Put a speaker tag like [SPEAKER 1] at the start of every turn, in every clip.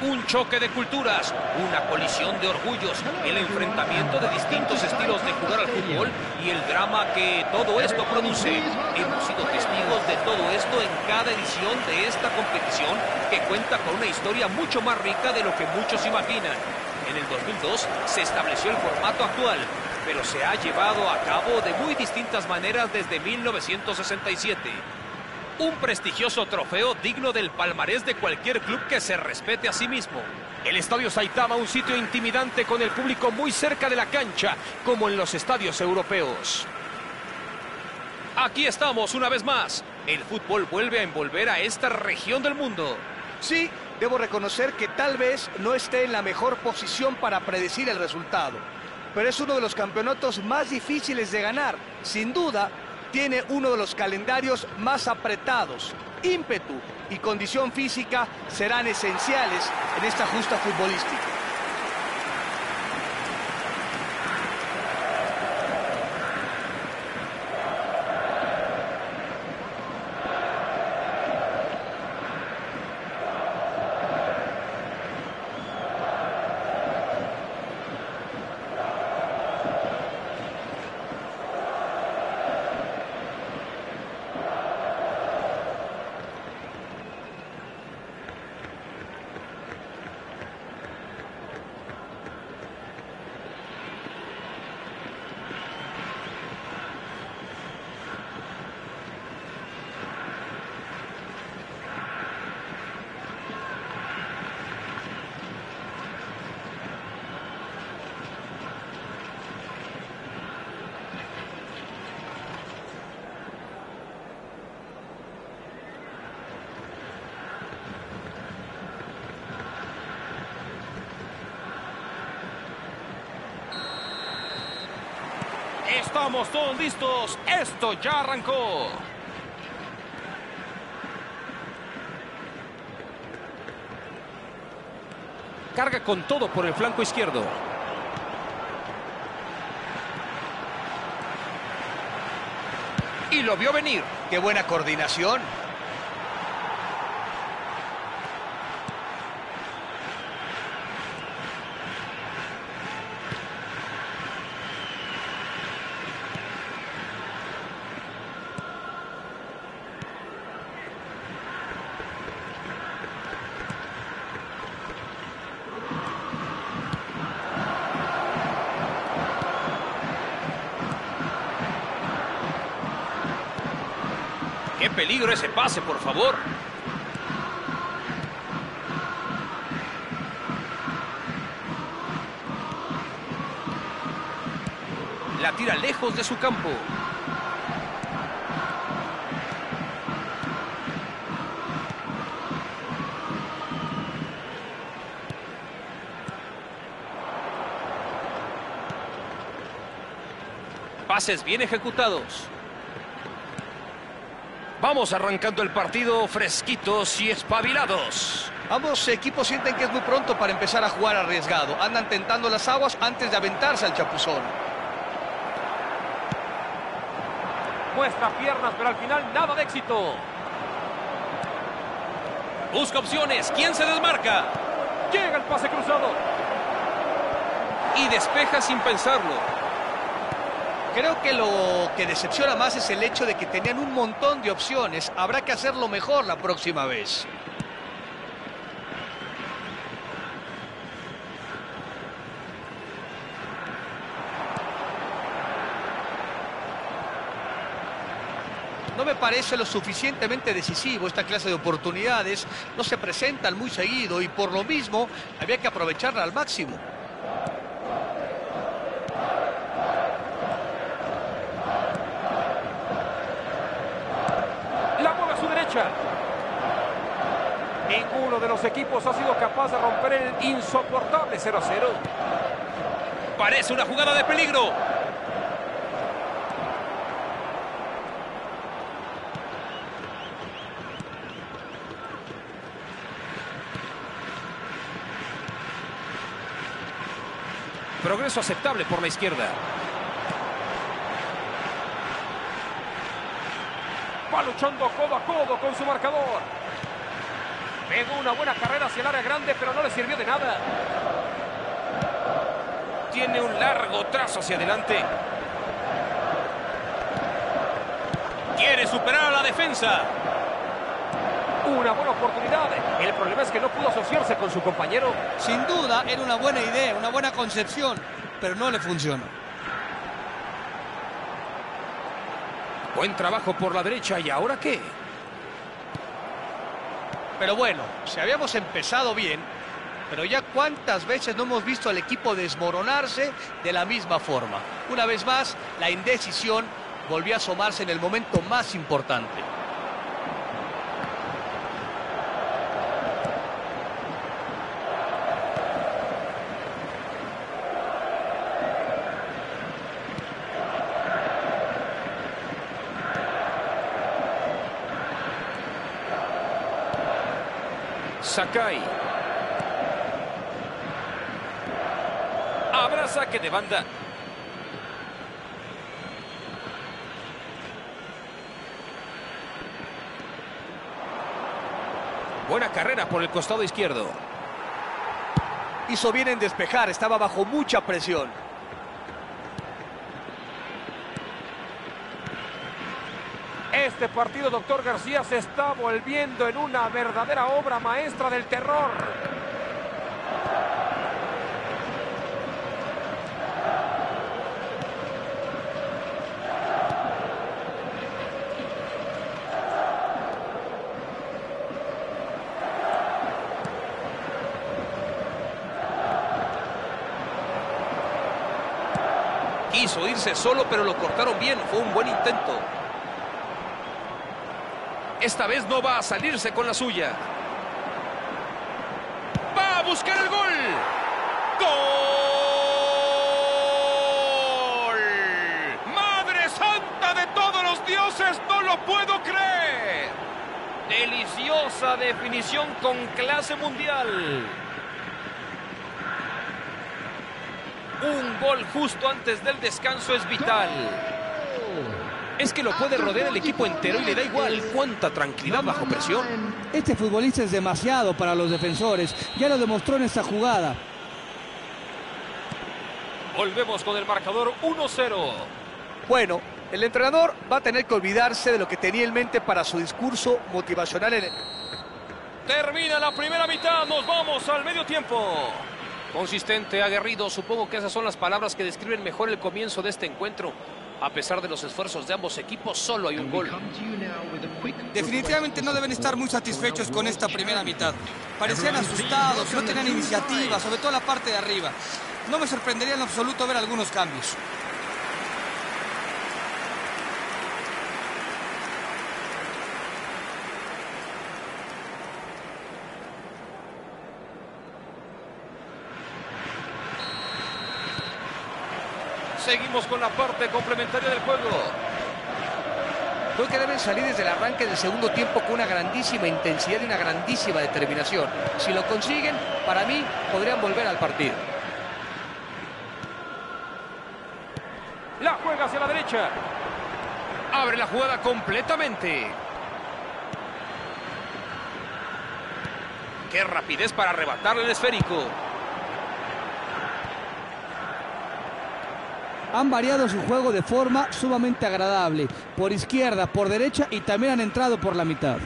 [SPEAKER 1] Un choque de culturas, una colisión de orgullos, el enfrentamiento de distintos estilos de jugar al fútbol y el drama que todo esto produce. Hemos sido testigos de todo esto en cada edición de esta competición que cuenta con una historia mucho más rica de lo que muchos imaginan. En el 2002 se estableció el formato actual, pero se ha llevado a cabo de muy distintas maneras desde 1967. Un prestigioso trofeo digno del palmarés de cualquier club que se respete a sí mismo. El Estadio Saitama, un sitio intimidante con el público muy cerca de la cancha, como en los estadios europeos. Aquí estamos una vez más. El fútbol vuelve a envolver a esta región del mundo.
[SPEAKER 2] Sí, debo reconocer que tal vez no esté en la mejor posición para predecir el resultado, pero es uno de los campeonatos más difíciles de ganar. Sin duda, tiene uno de los calendarios más apretados. Ímpetu y condición física serán esenciales en esta justa futbolística.
[SPEAKER 1] Estamos todos listos. Esto ya arrancó. Carga con todo por el flanco izquierdo. Y lo vio venir.
[SPEAKER 2] ¡Qué buena coordinación!
[SPEAKER 1] ¡Qué peligro ese pase, por favor! La tira lejos de su campo. Pases bien ejecutados. Vamos arrancando el partido fresquitos y espabilados.
[SPEAKER 2] Ambos equipos sienten que es muy pronto para empezar a jugar arriesgado. Andan tentando las aguas antes de aventarse al chapuzón.
[SPEAKER 1] Muestra piernas, pero al final nada de éxito. Busca opciones. ¿Quién se desmarca? Llega el pase cruzado. Y despeja sin pensarlo.
[SPEAKER 2] Creo que lo que decepciona más es el hecho de que tenían un montón de opciones. Habrá que hacerlo mejor la próxima vez. No me parece lo suficientemente decisivo. Esta clase de oportunidades no se presentan muy seguido y por lo mismo había que aprovecharla al máximo.
[SPEAKER 1] Ninguno de los equipos ha sido capaz de romper el insoportable 0-0. Parece una jugada de peligro. Progreso aceptable por la izquierda. Va luchando codo a codo con su marcador. Pegó una buena carrera hacia el área grande, pero no le sirvió de nada. Tiene un largo trazo hacia adelante. Quiere superar a la defensa. Una buena oportunidad. El problema es que no pudo asociarse con su compañero.
[SPEAKER 2] Sin duda, era una buena idea, una buena concepción, pero no le funcionó.
[SPEAKER 1] Buen trabajo por la derecha. ¿Y ahora qué?
[SPEAKER 2] Pero bueno, si habíamos empezado bien, pero ya cuántas veces no hemos visto al equipo desmoronarse de la misma forma. Una vez más, la indecisión volvió a asomarse en el momento más importante.
[SPEAKER 1] Sakai. Habrá saque de banda. Buena carrera por el costado izquierdo.
[SPEAKER 2] Hizo bien en despejar, estaba bajo mucha presión.
[SPEAKER 1] Este partido, doctor García, se está volviendo en una verdadera obra maestra del terror. Quiso irse solo, pero lo cortaron bien. Fue un buen intento. Esta vez no va a salirse con la suya. ¡Va a buscar el gol! ¡Gol! ¡Madre santa de todos los dioses! ¡No lo puedo creer! Deliciosa definición con clase mundial. Un gol justo antes del descanso es vital. Es que lo puede rodear el equipo entero y le da igual. Cuánta tranquilidad bajo presión.
[SPEAKER 2] Este futbolista es demasiado para los defensores. Ya lo demostró en esta jugada.
[SPEAKER 1] Volvemos con el marcador 1-0.
[SPEAKER 2] Bueno, el entrenador va a tener que olvidarse de lo que tenía en mente para su discurso motivacional en el...
[SPEAKER 1] Termina la primera mitad. Nos vamos al medio tiempo. Consistente, aguerrido. Supongo que esas son las palabras que describen mejor el comienzo de este encuentro. A pesar de los esfuerzos de ambos equipos, solo hay un gol.
[SPEAKER 3] Definitivamente no deben estar muy satisfechos con esta primera mitad. Parecían asustados, no tenían iniciativa, sobre todo la parte de arriba. No me sorprendería en absoluto ver algunos cambios.
[SPEAKER 1] Seguimos con la parte complementaria del juego.
[SPEAKER 2] Creo que deben salir desde el arranque del segundo tiempo con una grandísima intensidad y una grandísima determinación. Si lo consiguen, para mí, podrían volver al partido.
[SPEAKER 1] La juega hacia la derecha. Abre la jugada completamente. Qué rapidez para arrebatarle el esférico.
[SPEAKER 2] Han variado su juego de forma sumamente agradable. Por izquierda, por derecha y también han entrado por la mitad.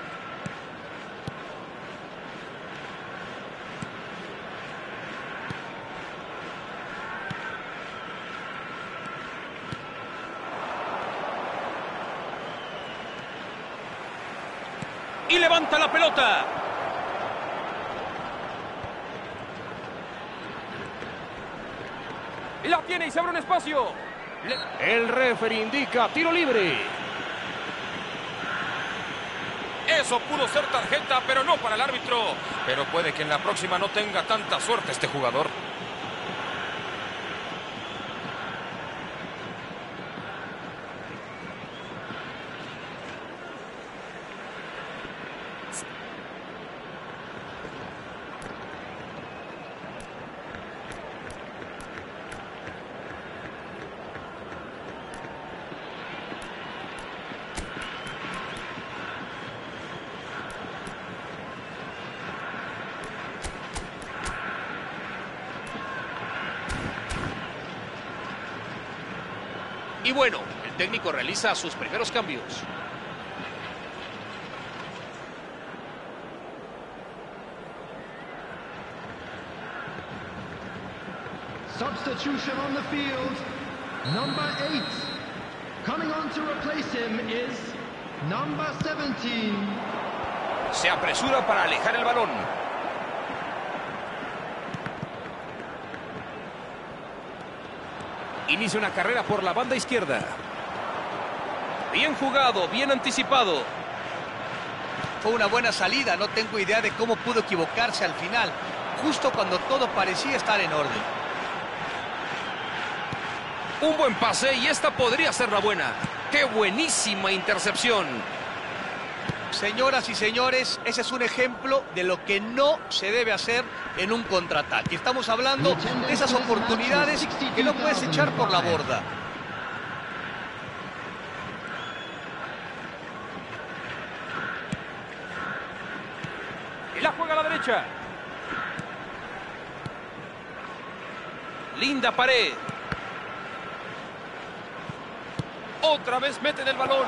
[SPEAKER 1] Y levanta la pelota. La tiene y se abre un espacio. El referee indica tiro libre. Eso pudo ser tarjeta, pero no para el árbitro. Pero puede que en la próxima no tenga tanta suerte este jugador. bueno, el técnico realiza sus primeros cambios.
[SPEAKER 4] Substitution on the field. Number 8. Coming on to replace him is number 17.
[SPEAKER 1] Se apresura para alejar el balón. Inicia una carrera por la banda izquierda. Bien jugado, bien anticipado.
[SPEAKER 2] Fue una buena salida, no tengo idea de cómo pudo equivocarse al final, justo cuando todo parecía estar en orden.
[SPEAKER 1] Un buen pase y esta podría ser la buena. ¡Qué buenísima intercepción!
[SPEAKER 2] Señoras y señores, ese es un ejemplo de lo que no se debe hacer en un contraataque. Estamos hablando de esas oportunidades que no puedes echar por la borda.
[SPEAKER 1] Y la juega a la derecha. Linda pared. Otra vez meten el balón.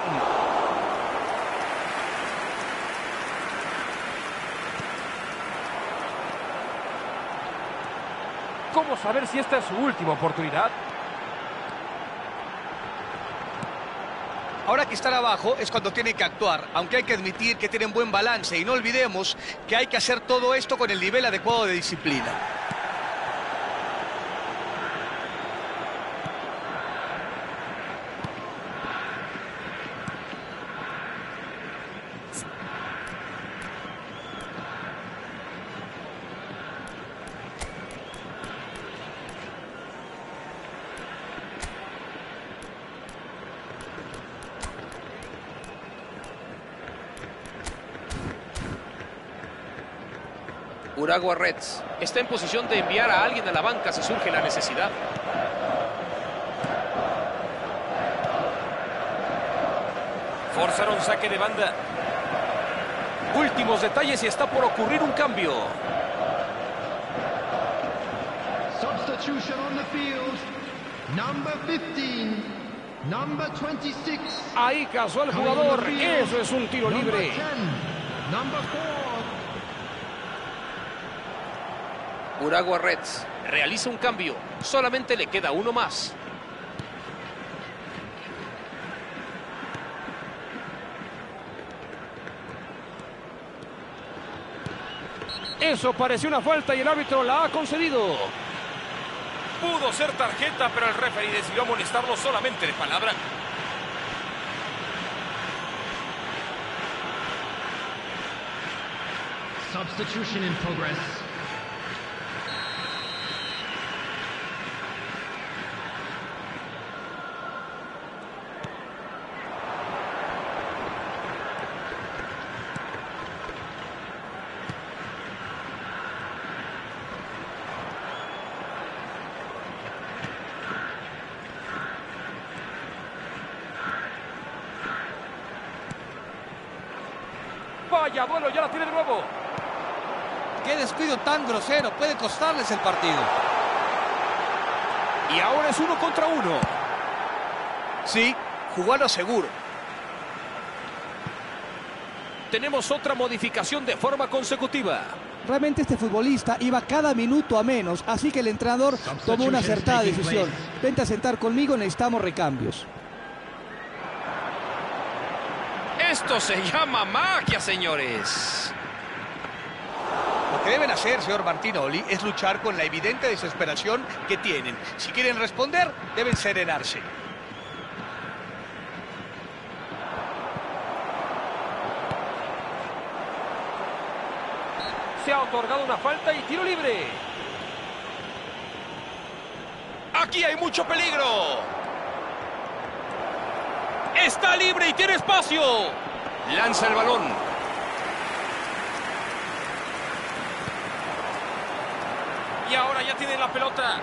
[SPEAKER 5] ¿Cómo saber si esta es su última oportunidad?
[SPEAKER 2] Ahora que están abajo es cuando tienen que actuar, aunque hay que admitir que tienen buen balance y no olvidemos que hay que hacer todo esto con el nivel adecuado de disciplina.
[SPEAKER 1] Urawa Reds está en posición de enviar a alguien a la banca si surge la necesidad. Forzaron saque de banda. Últimos detalles y está por ocurrir un cambio.
[SPEAKER 4] Substitution on the field. Number 15. Number 26.
[SPEAKER 5] Ahí cazó al jugador. Eso es un tiro libre.
[SPEAKER 4] Number 10. Number 4.
[SPEAKER 1] Urawa Reds realiza un cambio. Solamente le queda uno más.
[SPEAKER 5] Eso pareció una falta y el árbitro la ha concedido.
[SPEAKER 1] Pudo ser tarjeta, pero el referee decidió amonestarlo solamente de palabra.
[SPEAKER 4] Substitution in progress.
[SPEAKER 5] Vaya duelo, ya la tiene de nuevo.
[SPEAKER 3] Qué descuido tan grosero, puede costarles el partido.
[SPEAKER 5] Y ahora es 1 contra 1.
[SPEAKER 2] Sí, jugando seguro.
[SPEAKER 1] Tenemos otra modificación de forma consecutiva.
[SPEAKER 6] Realmente este futbolista iba cada minuto a menos, así que el entrenador tomó una acertada decisión. Vente a sentar conmigo, necesitamos recambios.
[SPEAKER 1] Esto se llama magia, señores.
[SPEAKER 2] Lo que deben hacer, señor Martinoli, es luchar con la evidente desesperación que tienen. Si quieren responder, deben serenarse.
[SPEAKER 5] Se ha otorgado una falta y tiro libre.
[SPEAKER 1] Aquí hay mucho peligro. Está libre y tiene espacio. Lanza el balón. Y ahora ya tiene la pelota.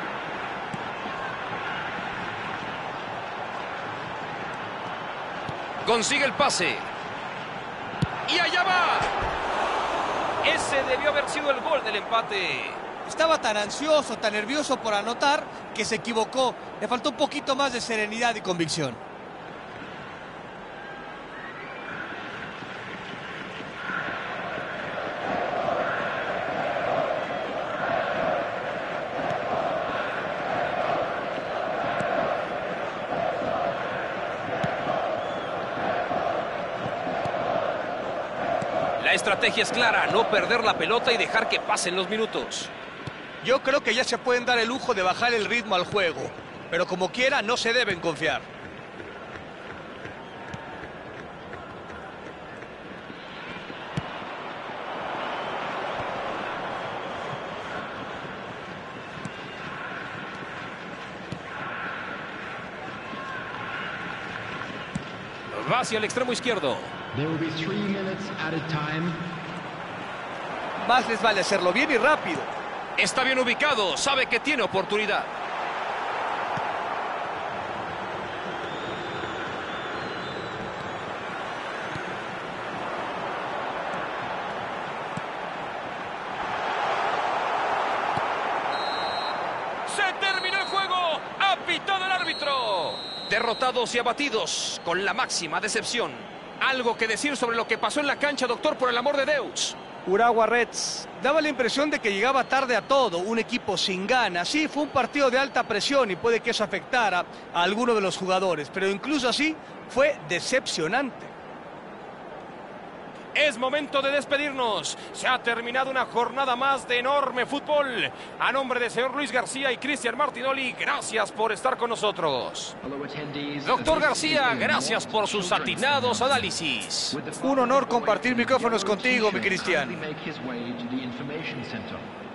[SPEAKER 1] Consigue el pase. Y allá va. Ese debió haber sido el gol del empate.
[SPEAKER 2] Estaba tan ansioso, tan nervioso por anotar que se equivocó. Le faltó un poquito más de serenidad y convicción.
[SPEAKER 1] La estrategia es clara, no perder la pelota y dejar que pasen los minutos.
[SPEAKER 2] Yo creo que ya se pueden dar el lujo de bajar el ritmo al juego, pero como quiera no se deben confiar.
[SPEAKER 5] Va hacia el extremo izquierdo.
[SPEAKER 4] There will be 3 minutes at a time.
[SPEAKER 2] Más les vale hacerlo bien y rápido.
[SPEAKER 1] Está bien ubicado, sabe que tiene oportunidad. ¡Se terminó el juego! ¡Ha pitado el árbitro! Derrotados y abatidos, con la máxima decepción. ¿Algo que decir sobre lo que pasó en la cancha, doctor, por el amor de Deus?
[SPEAKER 2] Urawa Reds daba la impresión de que llegaba tarde a todo, un equipo sin ganas. Sí, fue un partido de alta presión y puede que eso afectara a alguno de los jugadores, pero incluso así fue decepcionante.
[SPEAKER 5] Es momento de despedirnos. Se ha terminado una jornada más de enorme fútbol. A nombre del señor Luis García y Cristian Martinoli, gracias por estar con nosotros. Doctor García, gracias por sus atinados análisis.
[SPEAKER 2] Un honor compartir micrófonos contigo, mi Cristian.